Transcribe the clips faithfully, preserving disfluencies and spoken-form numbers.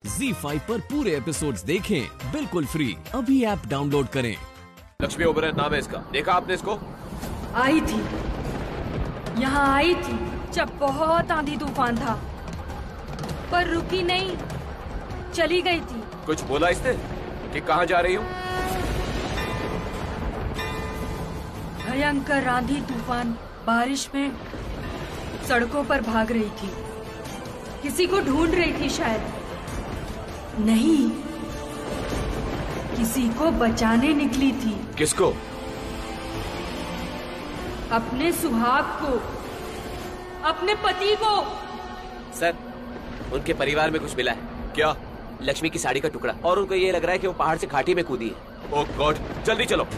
ज़ी five पर पूरे episodes देखें बिल्कुल फ्री। अभी ऐप डाउनलोड करें। लक्ष्मी ओबेरॉय नाम है इसका, देखा आपने इसको? आई थी, यहाँ आई थी जब बहुत आंधी तूफान था, पर रुकी नहीं, चली गई थी। कुछ बोला इसने कि कहाँ जा रही हूँ? भयंकर आंधी तूफान बारिश में सड़कों पर भाग रही थी, किसी को ढूंढ रही थी शायद। नहीं, किसी को बचाने निकली थी। किसको? अपने सुहाग को, अपने पति को। सर, उनके परिवार में कुछ मिला है। क्या? लक्ष्मी की साड़ी का टुकड़ा, और उनको ये लग रहा है कि वो पहाड़ से घाटी में कूदी है। ओह गॉड, जल्दी चलो।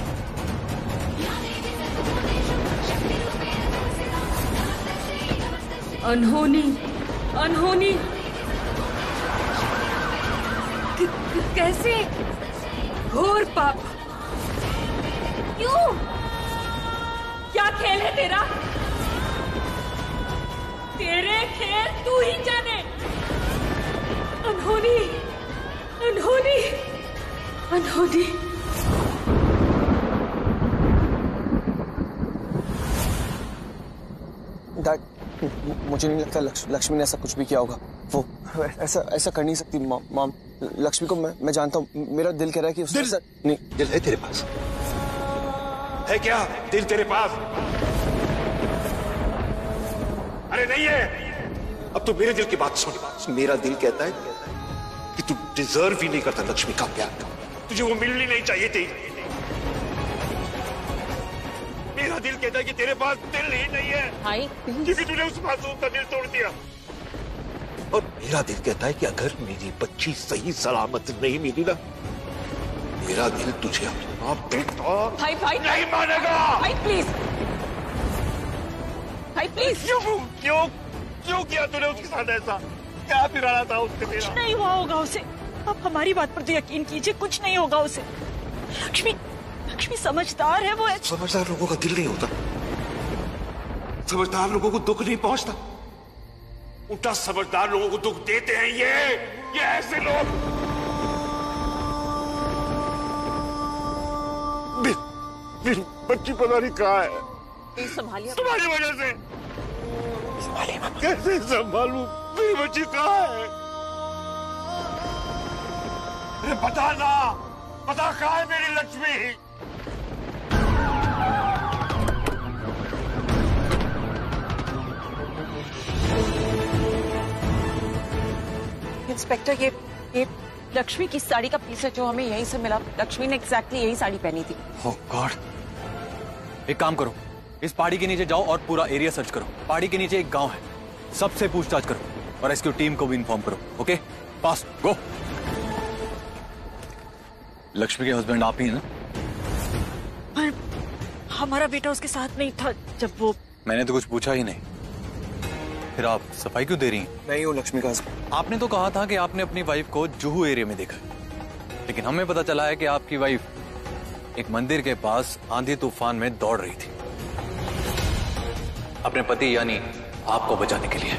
अनहोनी, अनहोनी, क- क- कैसे? घोर पाप। क्यों? क्या खेल है तेरा? तेरे खेल तू ही जाने। अनहोनी, अनहोनी, अनहोनी। डैड, मुझे नहीं लगता लक्ष्मी लक्ष्मी ने ऐसा कुछ भी किया होगा। वो ऐसा ऐसा कर नहीं सकती। मॉम, लक्ष्मी को मैं मैं जानता हूँ। मेरा दिल कह रहा है कि उसने ऐसा नहीं। दिल है तेरे पास? है क्या दिल तेरे पास? अरे नहीं है। अब तो मेरे दिल की बात सुन। मेरा दिल कहता है कि तू डिजर्व ही नहीं करता लक्ष्मी का प्यार। तुझे वो मिलनी नहीं चाहिए थी। मेरा दिल कहता है कि तेरे पास दिल ही नहीं है, भाई क्योंकि तूने उस मासूम का दिल तोड़ दिया। और मेरा दिल कहता है कि अगर मेरी बच्ची सही सलामत नहीं मिली ना, मेरा दिल तुझे अपना बेटा भाई भाई नहीं मानेगा। भाई प्लीज, भाई प्लीज। क्यों क्यों क्यों किया तूने उसके साथ ऐसा? क्या बिगाड़ा था उससे कुछ मेरा? नहीं हुआ होगा उसे। आप हमारी बात पर तो यकीन कीजिए, कुछ नहीं होगा उसे। लक्ष्मी लक्ष्मी समझदार है वो। समझदार लोगों का दिल नहीं होता। समझदार लोगों को दुख नहीं पहुंचता, उल्टा समझदार लोगों को दुख देते हैं ये ये ऐसे लोग। मेरी बच्ची पता नहीं कहाँ है। संभालिए तुम्हारी वजह से। कैसे संभालूं? मेरी बच्ची कहाँ है? अरे बता ना, बता कहाँ है मेरी लक्ष्मी? इंस्पेक्टर, ये ये लक्ष्मी की साड़ी का पीस है जो हमें यहीं से मिला। लक्ष्मी ने एग्जैक्टली यही साड़ी पहनी थी। ओह गॉड, एक काम करो, इस पहाड़ी के नीचे जाओ और पूरा एरिया सर्च करो। पहाड़ी के नीचे एक गांव है, सबसे पूछताछ करो और रेस्क्यू टीम को भी इन्फॉर्म करो। Okay, fast go. लक्ष्मी के हस्बैंड आप ही हैं ना? पर हमारा बेटा उसके साथ नहीं था जब वो। मैंने तो कुछ पूछा ही नहीं, फिर आप सफाई क्यों दे रही हैं? नहीं हूँ लक्ष्मी का हस्बैंड। आपने तो कहा था कि आपने अपनी वाइफ को जुहू एरिया में देखा, लेकिन हमें पता चला है कि आपकी वाइफ एक मंदिर के पास आंधी तूफान में दौड़ रही थी अपने पति यानी आपको बचाने के लिए।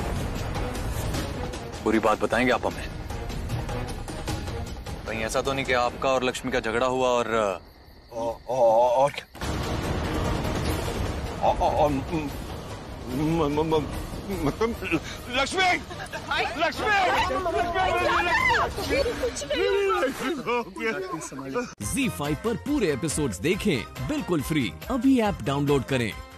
पूरी बात बताएंगे आप हमें? कहीं ऐसा तो नहीं कि आपका और लक्ष्मी का झगड़ा हुआ और और और और मतलब लक्ष्मी लक्ष्मी ज़ी फाइव पर पूरे एपिसोड्स देखें बिल्कुल फ्री। अभी ऐप डाउनलोड करें।